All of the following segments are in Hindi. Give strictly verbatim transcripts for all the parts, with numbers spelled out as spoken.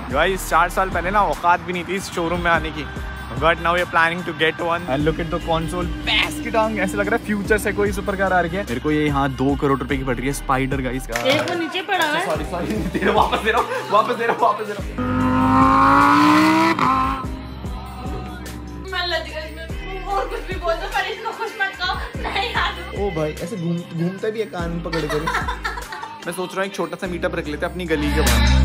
गाइस चार साल पहले ना औकात भी नहीं थी इस शोरूम में आने की, but now we are planning to get one and look at the console. पैस की टांग, ऐसे लग रहा है फ्यूचर से कोई सुपर कार आ रही है। मेरे को ये यहाँ दो करोड़ रुपए की पड़ रही है स्पाइडर गाइस का। एक वो नीचे पड़ा है। सॉरी सॉरी दे रहा, वापस दे रहा हूँ, वापस दे रहा हूँ, वापस दे रहा हूँ। और कुछ भी बोल दो पर इसको खुश मत करो। नहीं यार ओ भाई ऐसे घूम घूमता भी है कान पकड़ कर। मैं सोच रहा हूँ एक छोटा सा मीटअप रख लेते हैं अपनी गली के बाहर।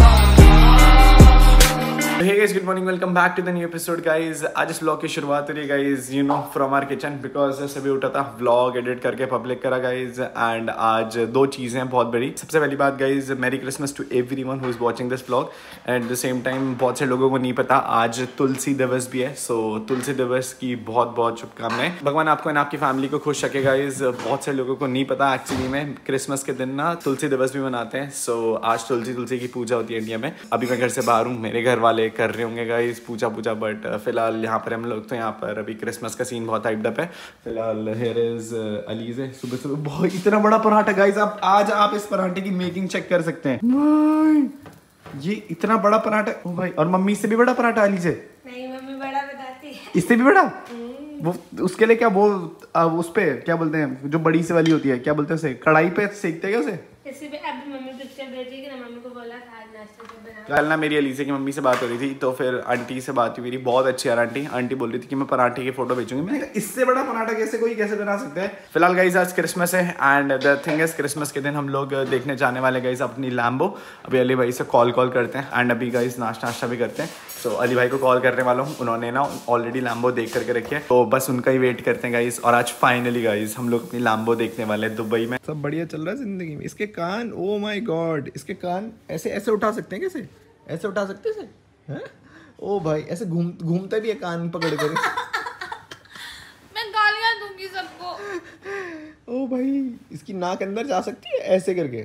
Hey guys, good morning, welcome back to the new episode guys। आज इस vlog की शुरुआत हो रही है guys, you know from our kitchen because सभी उठा था vlog edit करके public करा guys and आज दो चीज़ें हैं बहुत बड़ी। सबसे पहली बात guys, Merry Christmas to everyone who is watching this vlog and at the same time बहुत से लोगों को नहीं पता आज तुलसी दिवस भी है, so तुलसी दिवस की बहुत बहुत शुभकामनाएं। भगवान आपको और आपकी फैमिली को खुश रखे guys। बहुत से लोगों को नहीं पता एक्चुअली में क्रिसमस के दिन ना तुलसी दिवस भी मनाते हैं, so आज तुलसी तुलसी की पूजा होती है इंडिया में। अभी मैं घर से बाहर हूँ, मेरे घर वाले कर रहे होंगे गाइस पूजा पूजा, बट फिलहाल यहाँ पर हम लोग तो यहाँ पर अभी क्रिसमस का सीन बहुत हाइप्ड अप है। फिलहाल हियर इज अलीज़ है। सुबह सुबह बहुत इतना बड़ा पराठा गाइस, आप आज आप इस पराठे की मेकिंग चेक कर सकते हैं भाई, ये इतना बड़ा पराठा। ओ भाई, और मम्मी इससे भी बड़ा पराठा अली से? नहीं मम्मी बड़ा बताती है। इससे भी बड़ा? वो उसके लिए क्या वो उस पे क्या बोलते हैं जो बड़ी से वाली होती है, क्या बोलते हैं उसे, कढ़ाई पे सेकते हैं क्या उसे? इसी पे अभी मम्मी पिक्चर भेजेगी ना, मम्मी को बोला था आज नाश्ते में बना। कल ना मेरी अलीज़ा की मम्मी से बात हो रही थी, तो फिर आंटी से बात हुई मेरी, बहुत अच्छी यार आंटी। आंटी बोल रही थी कि मैं पराठे की फोटो भेजूंगी। मैंने कहा इससे बड़ा पराठा कैसे कोई कैसे बना सकता है। फिलहाल गाइस आज क्रिसमस है and the thing is Christmas के दिन हम लोग देखने जाने वाले गाइस अपनी लैम्बो। अभी अली भाई से कॉल कॉल करते हैं एंड अभी गाइस नाश्ता नाश्ता भी करते हैं। सो so, अली भाई को कॉल करने वाला हूँ, उन्होंने ना ऑलरेडी लैम्बो देख करके रखी है, तो बस उनका ही वेट करते हैं गाइस। और आज फाइनली गाइस हम लोग अपनी लैम्बो देखने वाले हैं दुबई में। सब बढ़िया चल रहा है जिंदगी में। इसके कान, ओ माय गॉड, इसके कान ऐसे ऐसे उठा सकते हैं, कैसे ऐसे उठा सकते हैं? ओ भाई ऐसे घूम घूमता भी है कान पकड़ कर। मैं गालियां दूंगी सबको। ओ भाई इसकी नाक अंदर जा सकती है ऐसे करके।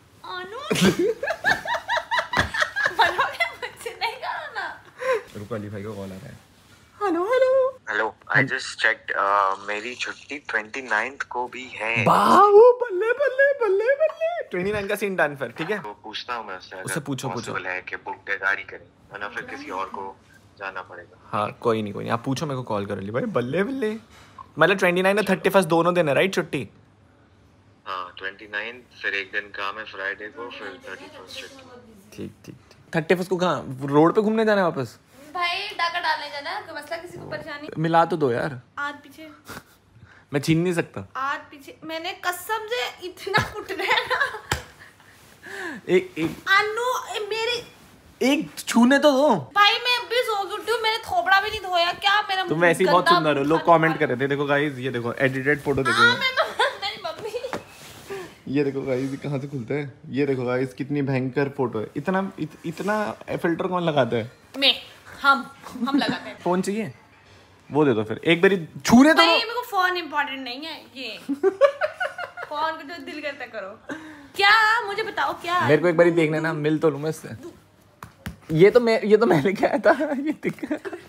रुको अली भाई को कॉल आ रहा है। Hello hello hello, I just checked, मेरी छुट्टी ट्वेंटी नाइन्थ को भी है। बाबू बल्ले बल्ले बल्ले बल्ले। ट्वेंटी नाइन का सीन डन फिर, ठीक है? तो पूछता हूँ मैं उससे, उससे पूछो पूछो है कि बुक गाड़ी करें वरना फिर किसी और को जाना पड़ेगा। हाँ कोई नहीं कोई नहीं, आप पूछो मेरे को कॉल कर ली भाई। बल्ले बल्ले मतलब ट्वेंटी नाइन और थर्टी फर्स्ट दोनों दिन है राइट छुट्टी? हाँ ट्वेंटी नाइन, फिर एक दिन काम है फ्राइडे को, फिर थर्टी फर्स्ट छुट्टी। ठीक ठीक ठीक। थर्टी फर्स्ट को कहाँ रोड पे घूमने जाना है वापस? भाई डाका डालने जाना है, कोई मसला, किसी को परेशानी? मिला तो दो यार। आज पीछे मैं छीन नहीं सकता। आज पीछे मैंने कसम से इतना कुट रहा है ना। एक एक अनु मेरी एक छूने तो दो भाई। मैं अभी सो के उठी हूँ, मैंने थोबड़ा भी नहीं धोया। क्या मेरा तुम वैसे ही बहुत सुंदर हो, लोग कमेंट कर रहे थे। देखो गाइस ये देखो एडिटेड फोटो देखो। हाँ, मैं तो नहीं मम्मी। ये देखो गाइस कहाँ से खुलता है, ये देखो गाइस कितनी भयंकर फोटो है। इतना इत, इतना फिल्टर कौन लगाता है? मैं हम हम लगाते हैं। फोन चाहिए वो दे दो फिर, एक बारी छूने तो। नहीं मेरे को फोन इम्पोर्टेंट नहीं है ये। फोन को जो दिल करता करो। क्या मुझे बताओ क्या मेरे को एक बारी देखना ना, मिल तो लूं मैं इससे। ये तो मैं ये तो मैं लेके आया था। ये दिख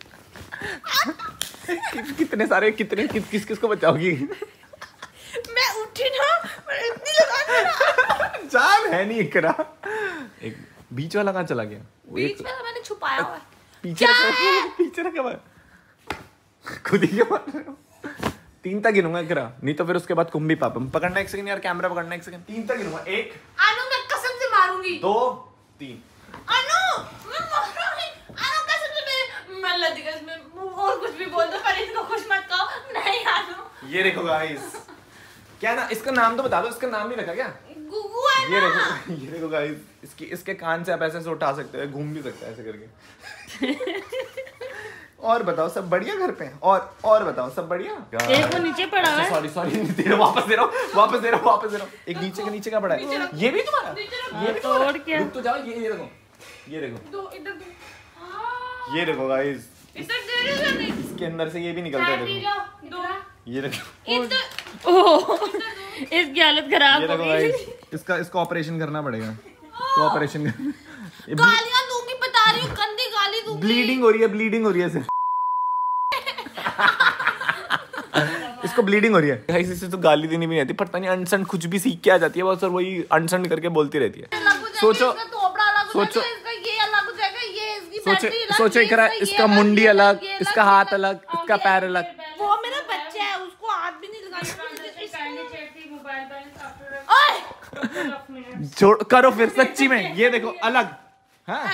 कितने सारे कितने किस किस किस को बचाओगी? मैं उठी ना, मैं इतनी लगा जान है नहीं इकरा। एक बीच वाला कहाँ चला गया? बीच में मैंने छुपाया हुआ है। पीछे रखा, पीछे रखा हुआ खुद ही के मार रहे हो। तीन तक गिनूंगा इकरा, नहीं तो फिर उसके बाद कुंभी पापम। पकड़ना एक सेकंड यार, कैमरा पकड़ना एक सेकंड। तीन तक गिनूंगा। एक, अनु मैं कसम से मारूंगी। दो, तीन। अनु मैं मारूंगी। अनु कसम से मैं मैं लदिगस में और कुछ भी बोल दो पर इसको खुश मत करो। नहीं अनु। ये देखो गाइस, क्या ना इसका नाम तो बता दो, इसका नाम नहीं रखा क्या? गुगु है ये ना। देखो ये देखो गाइस, इसकी इसके कान से आप ऐसे से उठा सकते हो, घूम भी सकता है ऐसे करके। और बताओ सब बढ़िया घर पे? और और बताओ सब बढ़िया? एक वो नीचे पड़ा है। सॉरी सॉरी दे रहा, वापस दे रहा हूँ, वापस दे रहा हूँ, वापस दे रहा हूँ। एक नीचे का नीचे का पड़ा है। ये भी तुम्हारा? ये भी तुम्हारा? रुक तो जाओ। ये ये देखो, ये देखो, दो इधर दो। ये देखो गाइस, इधर दे रही हो नहीं? इसके अंदर से ये भी निकलता है। देखो दो ये देखो, इधर। ओह इसकी हालत खराब ये हो देखो गई। गाइस, इसका इसको ऑपरेशन करना पड़ेगा। इसको ऑपरेशन कर, गालियां दूंगी, बता रही हूँ, गंदी गाली दूंगी। ब्लीडिंग हो रही है, ब्लीडिंग हो रही है सिर्फ। इसको ब्लीडिंग हो रही है गाइस। इसे तो गाली देनी भी नहीं आती, पता नहीं अनसन कुछ भी सीख के आ जाती है बस, और वही अनसन करके बोलती रहती है। सोचो सोचो ये अलग हो जाएगा, सोचे सोचे करा, इसका मुंडी अलग, इसका हाथ अलग, इसका पैर अलग। वो मेरा बच्चा है, उसको हाथ भी नहीं लगाना। छोड़ करो फिर सच्ची में, ये देखो अलग। हाँ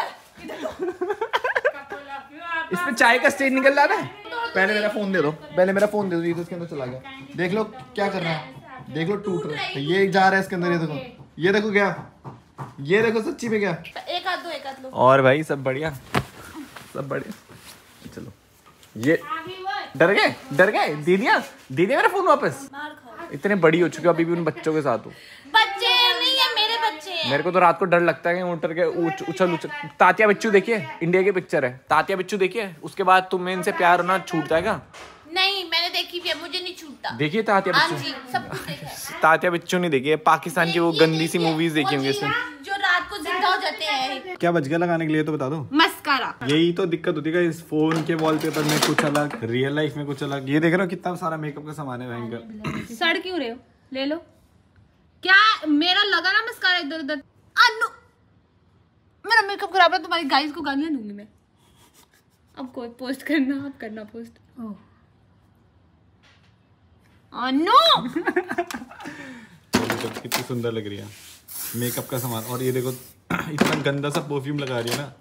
इसमें चाय का स्टेज निकल रहा है। पहले मेरा फोन दे दो, पहले मेरा फोन दे दो। ये तो इसके अंदर चला गया, देख लो क्या कर रहा है, देख लो टूट रहा है। ये जा रहा है इसके अंदर, ये देखो, ये देखो क्या, ये देखो सच्ची में क्या। एक हाथ दो, एक हाथ लो। और भाई सब बढ़िया, सब बढ़िया। चलो ये डर गए, डर गए। दे दिया, दे दिया मेरा फोन वापस। इतने बड़ी हो चुके हो, अभी भी उन बच्चों के साथ हो। बच्चे नहीं है, मेरे बच्चे हैं। मेरे को तो रात को डर लगता है कि उतर के उछ, उछल उछल। तात्या बिच्चू देखिए, इंडिया की पिक्चर है, तात्या बिच्चू देखिए। उसके बाद तुम्हें इनसे प्यार होना छूट जाएगा। नहीं मैंने देखी भी है, मुझे नहीं छूटता। देखिए तात्या हाँ बिच्चू, जी, सब कुछ देखा है। तात्या बिच्चू नहीं देखी है, पाकिस्तान की वो गंदी सी मूवीज देखी होंगी इसमें, जो रात को जिंदा हो जाते हैं। क्या बच गया लगाने के लिए तो बता दो। मस्कारा। यही तो दिक्कत होती है इस फोन के वॉलपेपर में कुछ अलग, रियल लाइफ में कुछ अलग। ये देख रहे हो कितना सारा मेकअप का सामान है भयंकर। सड़ क्यों रहे हो, ले लो। क्या मेरा लगा ना मस्कारा इधर उधर। अनु मेरा मेकअप खराब है, तुम्हारी गाइस को गालियां दूंगी मैं। अब कोई पोस्ट करना, अब करना पोस्ट। अनु कितनी सुंदर लग रही है मेकअप का सामान। और ये देखो इतना गंदा सा परफ्यूम लगा रही है ना।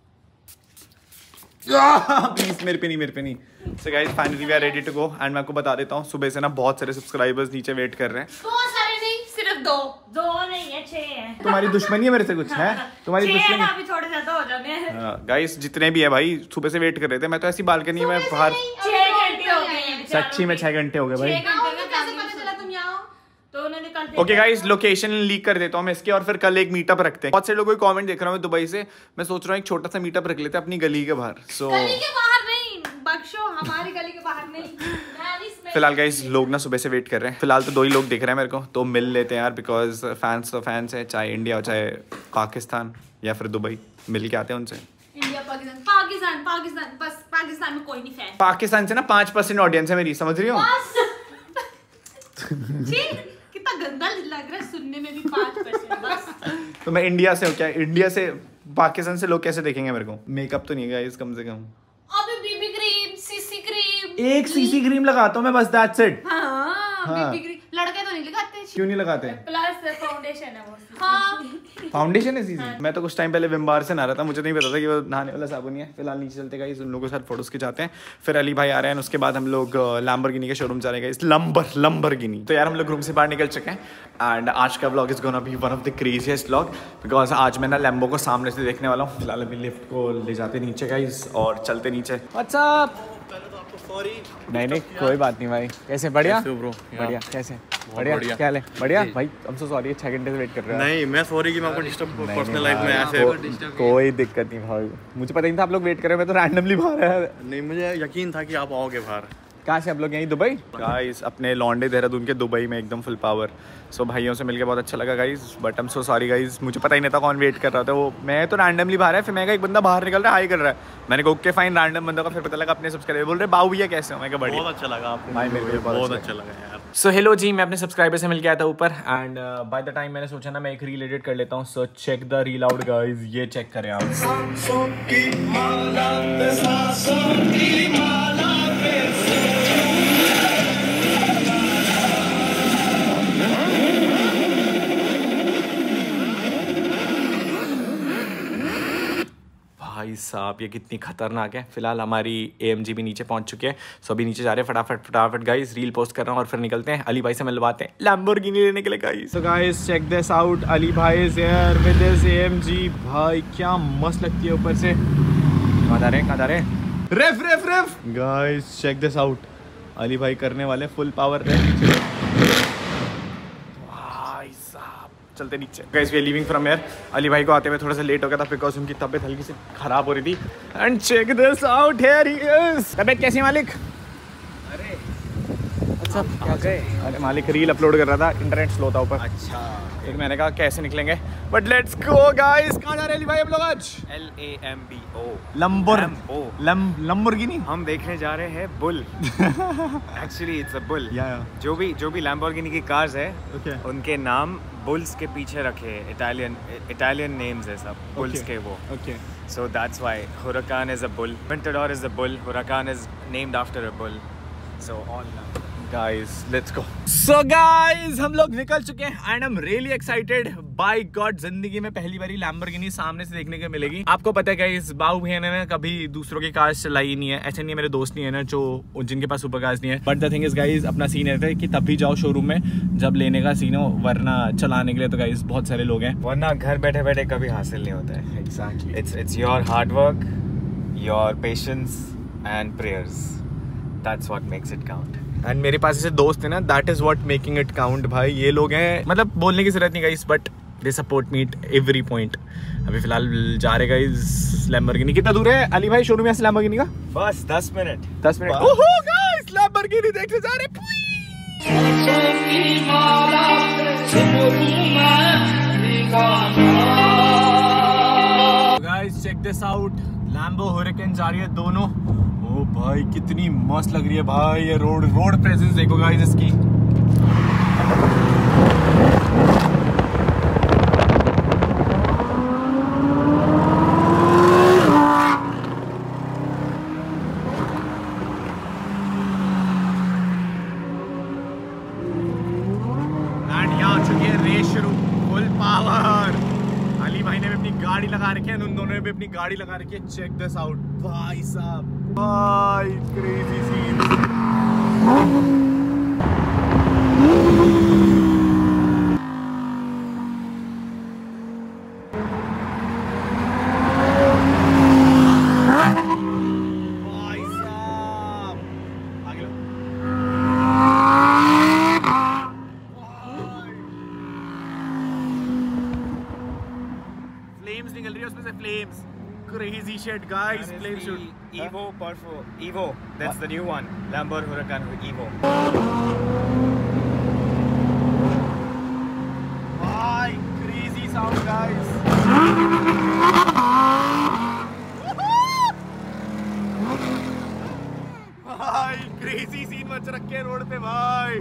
प्लीज मेरे पे नहीं, मेरे पे नहीं। So guys finally we are ready to go. And मैं आपको बता देता हूँ, सुबह से ना बहुत सारे सब्सक्राइबर्स नीचे वेट कर रहे हैं। बहुत सारे नहीं, सिर्फ दो। दो नहीं है, छह है। तुम्हारी दुश्मनी है मेरे से कुछ है? तुम्हारी दुश्मनी है? अभी थोड़े ज्यादा हो जाने हैं। गाइस जितने भी है भाई सुबह से वेट कर रहे थे। मैं तो ऐसी बालकनी में बाहर, छह घंटे हो गए। सच्ची में छह घंटे हो गए भाई। कैसे पता चला तुम यहाँ हो? तो उन्होंने कल ओके गाइस लोकेशन लीक कर देता हूँ मैं इसके, और फिर कल एक मीटअप रखते हैं। बहुत से लोगों को कमेंट देख रहा हूँ मैं दुबई से। मैं सोच रहा हूँ एक छोटा सा मीटअप रख लेते हैं अपनी गली के बाहर। सो so, गली के बाहर नहीं, बख्शो, हमारी गली के बाहर नहीं। फिलहाल गाइस लोग ना सुबह से वेट कर रहे हैं। फिलहाल तो दो ही लोग दिख रहे हैं मेरे को, तो मिल लेते हैं यार, बिकॉज फैंस तो फैंस है, चाहे इंडिया हो चाहे पाकिस्तान या फिर दुबई। मिल के आते हैं उनसे। इंडिया पाकिस्तान पाकिस्तान पाकिस्तान बस पाकिस्तान में कोई नहीं फैन। पाकिस्तान से ना पांच परसेंट ऑडियंस है मेरी, समझ रही हो? कितना गंदा लग रहा है सुनने में भी, पाँच परसेंट बस। तो मैं इंडिया से हूँ क्या? इंडिया से पाकिस्तान से लोग कैसे देखेंगे मेरे को? मेकअप तो नहीं है गाइस कम से कम। अभी बीबी क्रीम, सीसी क्रीम। एक सीसी क्रीम लगाता हूँ मैं बस, दैट्स इट। हाँ, हाँ। बीबी क्रीम लड़के तो नहीं लगाते। क्यों नहीं लगाते? प्लस फाउंडेशन है वो। हाँ फाउंडेशन है सीसी। मैं तो कुछ टाइम पहले विम बार से नहा रहा था, मुझे नहीं पता था कि वो नहाने वाला साबुन ही है। फिलहाल नीचे चलते गाइस, उन लोगों के साथ फोटोज खिंचाते हैं। फिर अली भाई आ रहे हैं, उसके बाद हम लोग लैम्बोर्गिनी के शोरूम जा रहे हैं इस लंबर लंबरगिनी। तो यार हम लोग रूम से बाहर निकल चुके हैं। एंड आज का vlog is gonna be one of the craziest vlog, because आज मैं ना लैम्बो को सामने से देखने वाला हूँ। फिलहाल अभी लिफ्ट को ले जाते नीचे गाइस और चलते नीचे। What's up? नहीं नहीं कोई बात नहीं भाई। कैसे? बढ़िया ब्रो, बढ़िया। कैसे? बढ़िया, क्या है? बढ़िया भाई। हम सो सॉरी छह घंटे से वेट कर रहे हैं। नहीं मैं सॉरी कि मैं आपको डिस्टर्ब पर्सनल लाइफ में ऐसे को, कोई दिक्कत नहीं भाई, मुझे पता नहीं था आप लोग वेट कर रहे हैं। मैं तो रैंडमली बाहर आया। नहीं मुझे यकीन था कि आप आओगे बाहर। कहाँ से आप लोग? यहीं दुबई? गाइस अपने लॉन्डे देहरादून के दुबई में एकदम फुल पावर। सो भाइयों से मिलके बहुत अच्छा लगा guys, but I am so sorry guys, मुझे पता ही नहीं था कौन वेट कर रहा था। वो मैं तो रैंडमली बाहर है, फिर मैं एक बंदा बाहर निकल रहा है, हाई कर रहा है। मैंने कहा ओके फाइन, रैंडम बंदा का। फिर पता लगा अपने सब्सक्राइबर बोल रहे बाबू भैया कैसे हो? मैं कहा बढ़िया। बहुत अच्छा लगा आपको भाई, मेरे को बहुत बहुत अच्छा अच्छा लगा यार। सो हेलो जी, मैं अपने सब्सक्राइबर से मिल के आया था ऊपर। एंड बाय द टाइम मैंने सोचा ना मैं एक रील एडिट कर लेता हूँ। So check the reel out guys, ये चेक करें आप। भाई साहब ये कितनी खतरनाक है। फिलहाल हमारी एएमजी भी नीचे पहुंच चुके हैं। सो अभी नीचे जा रहे हैं फटाफट फटाफट गाइस, रील पोस्ट कर रहा हूँ और फिर निकलते हैं। अली भाई से मिलवाते हैं लैम्बोर्गिनी लेने के लिए guys. So guys check this out, Ali भाई is here with this AMG. भाई क्या मस्त लगती है ऊपर से। कहाँ जा रहे हैं, कहाँ जा रहे हैं? Rev rev rev guys check this out, Ali भाई करने वाले फुल पावर रेफ। चलते नीचे guys, we are leaving from here. Ali भाई को आते हुए थोड़ा सा लेट हो गया था बिकॉज उनकी तबीयत हल्की सी खराब हो रही थी। And check this out, here he is. तबीयत कैसी है मालिक? अरे अच्छा क्या गए? अरे मालिक रील अपलोड कर रहा था, इंटरनेट स्लो था ऊपर। अच्छा फिर मैंने कहा कैसे निकलेंगे, बट लेट्स गो गाइस। कहाँ जा रहे हैं भाई हम लोग आज? L A M B O लंबोर Lambo। लम लंबोर्गिनी। हम देखने जा रहे हैं bull. Actually it's a bull. या या जो भी जो भी लैम्बोर्गिनी की कार्स है ओके उनके नाम बुल्स के पीछे रखे, इटालियन इटालियन नेम्स है सब बुल्स Okay। के वो। Okay So that's why Huracan is a bull. Aventador is a bull. Huracan is named after a bull. So all guys let's go. So guys हम लोग निकल चुके हैं and I am really excited. By God जिंदगी में पहली बारी लैम्बोर्गिनी सामने से देखने को मिलेगी। आपको पता है गाइस बाऊ भैया ने ना कभी दूसरों की कार्स चलाई नहीं है, ऐसे नहीं है मेरे दोस्त नहीं है ना जो जिनके पास सुपर कार्स नहीं है। But the thing is guys अपना सीन रहता है कि तब भी जाओ शोरूम में जब लेने का सीन हो, वरना चलाने के लिए तो गाइस बहुत सारे लोग हैं। वरना घर बैठे बैठे कभी हासिल नहीं होता है। Exactly It's it's your hard work, your patience and prayers. That's what makes it count. And मेरे पास ऐसे दोस्त है ना, that is what making it count भाई। ये लोग हैं मतलब बोलने की जरूरत नहीं guys, but they support me at every point. अभी फिलहाल जा रहे गाइस लैम्बोर्गिनी। कितना दूर है अली भाई शोरूम से लैम्बोर्गिनी का? बस दस मिनट। दस मिनट। ओहो गाइस लैम्बोर्गिनी देखने जा रहे हैं। Guys check this out, Lambo Huracan जा रही है दोनों। ओ भाई कितनी मस्त लग रही है भाई। ये रोड रोड प्रेजेंस देखो गाइस इसकी। एंड यहाँ चुकी है रेस शुरू, फुल पावर। अली भाई ने भी अपनी गाड़ी लगा रखी है, उन दोनों ने भी अपनी गाड़ी लगा रखी है। चेक दिस आउट भाई साहब, भाई क्रेजी सीन। भाई साहब आगे लो। फ्लेम्स निकल रही है उसमें से, flames. Crazy shit guys, flame shoot. Evo Perfo. Evo. That's the new one. Lamborghini Huracan Evo. भाई क्रेजी साउंड गाइस। भाई क्रेजी सीन मच रखे हैं रोड पे भाई।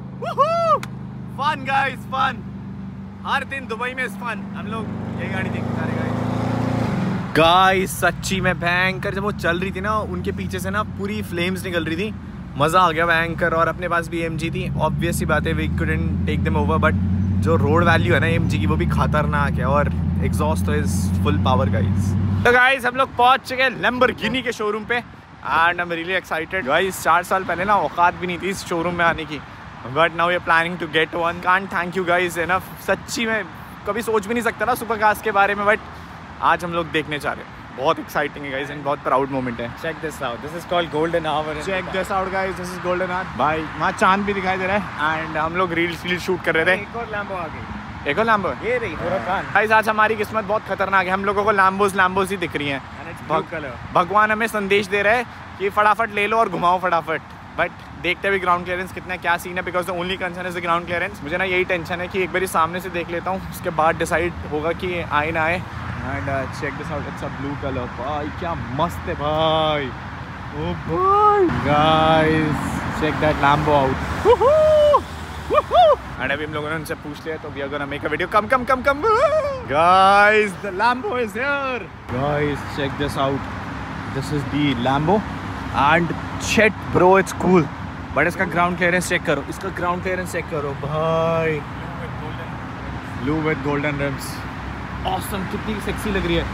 फन गाइस फन, हर दिन दुबई में फन। हम लोग ये गाड़ी देखने जा रहे हैं गाइस। सच्ची में भयंकर जब वो चल रही थी ना, उनके पीछे से ना पूरी फ्लेम्स निकल रही थी। मज़ा आ गया भयंकर। और अपने पास भी एमजी थी, ऑब्वियस सी बात है we couldn't take them over, but जो रोड वैल्यू है ना एमजी की वो भी खतरनाक है। और एग्जॉस्ट तो इज फुल पावर गाइस। तो गाइस हम लोग पहुंच चुके हैं लैम्बोर्गिनी के शोरूम पे and I am really excited guys. चार साल पहले ना औकात भी नहीं थी इस शोरूम में आने की, but now we are planning to get one. Can't thank you guys enough. सच्ची में कभी सोच भी नहीं सकता ना सुपर कार्स के बारे में, बट आज हम लोग देखने जा रहे हैं। बहुत एक्साइटिंग है गाइस एंड बहुत प्राउड मोमेंट है। Check this out. This is called Golden Hour. Check this out guys, this is golden hour. भाई वहाँ चांद भी दिखाई दे रहा है एंड हम लोग रील रील शूट कर रहे थे। एक और Lambo आ गई। एक और लैम्बो, ये रही Huracan. गाइस आज हमारी किस्मत बहुत खतरनाक है। हम लोगों को लैम्बोस लैम्बोस ही दिख रही हैं। And it's blue color. भगवान हमें संदेश दे रहे हैं कि फटाफट ले लो और घुमाओ फटाफट। बट देखते भी ग्राउंड क्लियरेंस कितना क्या सीन है, because the only concern is the ground clearance. मुझे ना यही टेंशन है कि एक बार सामने से देख लेता हूँ, उसके बाद डिसाइड होगा कि आए ना आए। And check this out, it's a blue colour. भाई क्या मस्त है भाई। ओ भाई guys check that Lambo out. And अभी हम लोगों ने उनसे पूछ लिया तो we are gonna make a video. Come come come come guys, the Lambo is here. Guys check this out, this is the Lambo and shit bro it's cool, but इसका ग्राउंड क्लियरेंस चेक करो, इसका ग्राउंड क्लियरेंस चेक करो भाई। Blue with golden rims, awesome. कितनी सेक्सी लग रही है।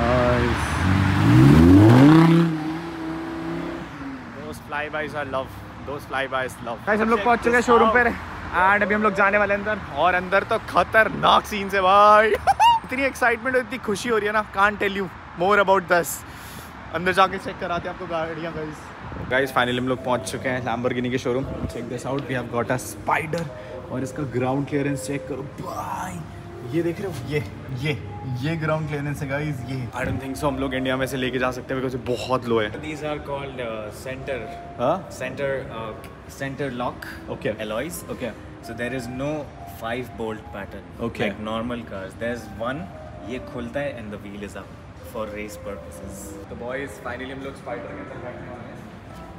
दोस्त फ्लाई बाइज आर लव, दोस्त फ्लाई बाइज लव। गाइस हम लोग पहुंच चुके हैं शोरूम पे एंड अभी हम लोग जाने वाले अंदर, और अंदर तो खतरनाक सीन है भाई। इतनी एक्साइटमेंट और इतनी खुशी हो रही है ना, can't tell you more about this. अंदर जाके चेक कराते हैं आपको गाड़ियाँ गाइस। गाइस फाइनली हम लोग पहुंच चुके हैं लैम्बोर्गिनी के showroom. Check this out, we have got a spider. और इसका ग्राउंड क्लियरेंस चेक करो भाई। ये देख रहे हो, ये ये ये ग्राउंड क्लियरेंस है गाइस। ये आई डोंट थिंक सो हम लोग इंडिया में से लेके जा सकते हैं बिकॉज ये बहुत लो है। These are called uh, center हाँ center uh, center lock okay alloys. Okay So there is no five bolt pattern. Okay. Like normal cars. There's one, ये खुलता है and the wheel is up for race purposes. तो boys finally हम लोग स्पाइडर के अंदर बैठने वाले हैं।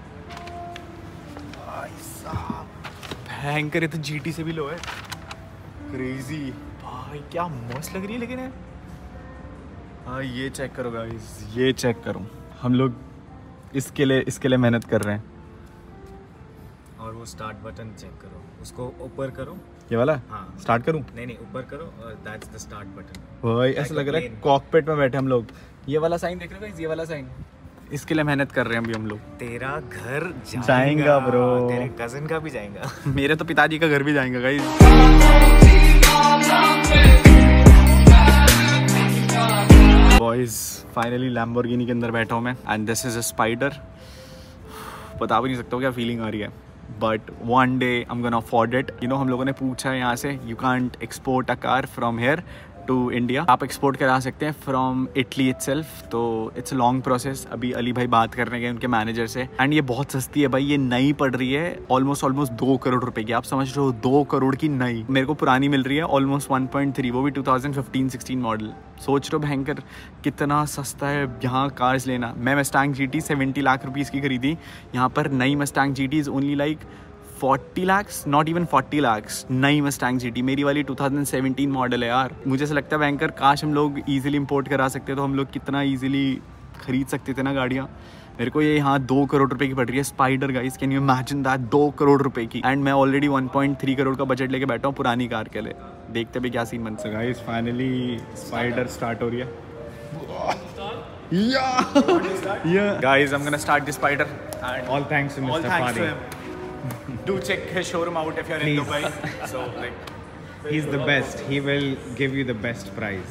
भाई साहब भयंकर, ये तो जीटी से भी लो है। क्रेजी भाई, क्या मस्त लग रही है लेकिन है। हाँ ये चेक करो गाइस, ये चेक करो। हम लोग इसके लिए इसके लिए मेहनत कर रहे हैं। और वो स्टार्ट बटन चेक करो, उसको ऊपर करो। ये वाला? हाँ। स्टार्ट करूं? नहीं नहीं, ऊपर करो और दैट्स द स्टार्ट बटन। भाई ऐसा लग रहा है कॉकपिट में बैठे हम लोग। ये वाला साइन देख रहे हो गाइस, ये वाला साइन, इसके लिए मेहनत कर रहे हैं अभी हम लोग। तेरा घर जाएगा, जाएगा ब्रो। तेरे कजिन का भी जाएगा। मेरे तो पिताजी का घर भी जाएगा गाइस। बॉयज फाइनली लैम्बोर्गिनी के अंदर बैठा हूँ मैं and this is a spider. बता भी नहीं सकता हूँ क्या फीलिंग आ रही है, but one day I am gonna afford it. You know हम लोगों ने पूछा है यहाँ से, you can't export a car from here to India. आप एक्सपोर्ट करा सकते हैं फ्रॉम इटली इटसेल्फ, तो इट्स अ लॉन्ग प्रोसेस। अभी अली भाई बात करने गए उनके मैनेजर से एंड ये बहुत सस्ती है भाई, ये नई पड़ रही है ऑलमोस्ट ऑलमोस्ट दो करोड़ रुपए की। आप समझ रहे हो, दो करोड़ की नई। मेरे को पुरानी मिल रही है ऑलमोस्ट वन पॉइंट थ्री, वो भी two thousand fifteen sixteen model. सोच रहे हो भयंकर कितना सस्ता है यहाँ कार्स लेना। मैं Mustang GT seventy lakh rupees की खरीदी, यहाँ पर नई Mustang GT is only like forty lakhs, not even forty lakhs. नई मस्टैंग जीटी मेरी वाली टू थाउजेंड सेवेंटीन मॉडल है यार। मुझे ऐसा लगता है बैंकर, काश हम लोग इजीली इंपोर्ट करा सकते तो हम लोग कितना इजीली खरीद सकते थे ना गाड़ियाँ। मेरे को ये यहाँ दो करोड़ रुपए की पड़ रही है spider guys, can you imagine that, दो करोड़ रुपए की। एंड मैं already one point three crore का बजट लेके बैठा हूँ पुरानी कार के लिए। देखते भी क्या सीन बनता है। गाइस फाइनली स्पाइडर स्टार्ट हो रही है। Yeah, yeah. Guys, I'm gonna start the spider. And All thanks to all Mister thanks to Fadi. him. Do check his showroom out if you're in Please. Dubai. So like, He's the best. He will give you the best price.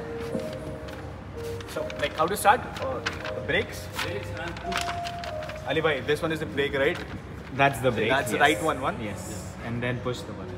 so like how to start? Uh, brakes. Ali bhai, this one is the brake, right? That's the brake. That's the yes. right one, one. Yes. And then push the button.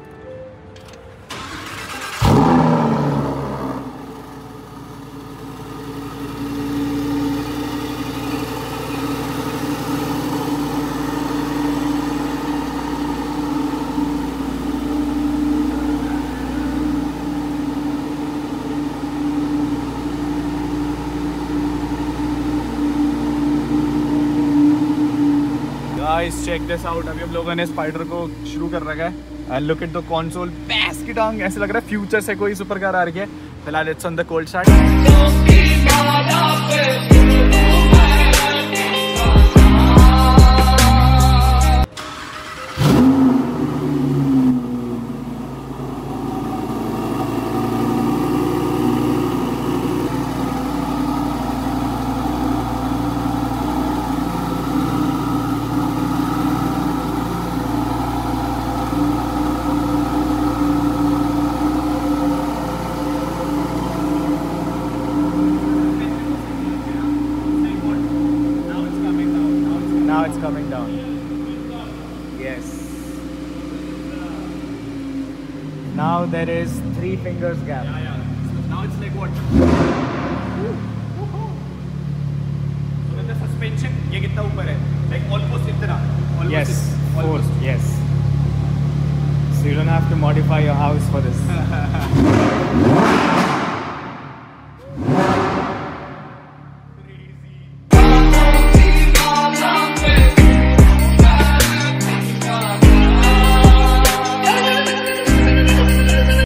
Guys, check this out. अभी हम लोगों ने स्पाइडर को शुरू कर रखा है and look at the console. बैस की टांग, ऐसे लग रहा है फ्यूचर से कोई सुपर कार आ रही है। फिलहाल it's on the cold start. Now it's coming down. Yes. Now there is three fingers gap. Yeah, yeah. So now it's like what? So the suspension, ये कितना ऊपर है? Like almost इतना. Almost Yes. it- Fourth. almost. Yes. So you don't have to modify your house for this.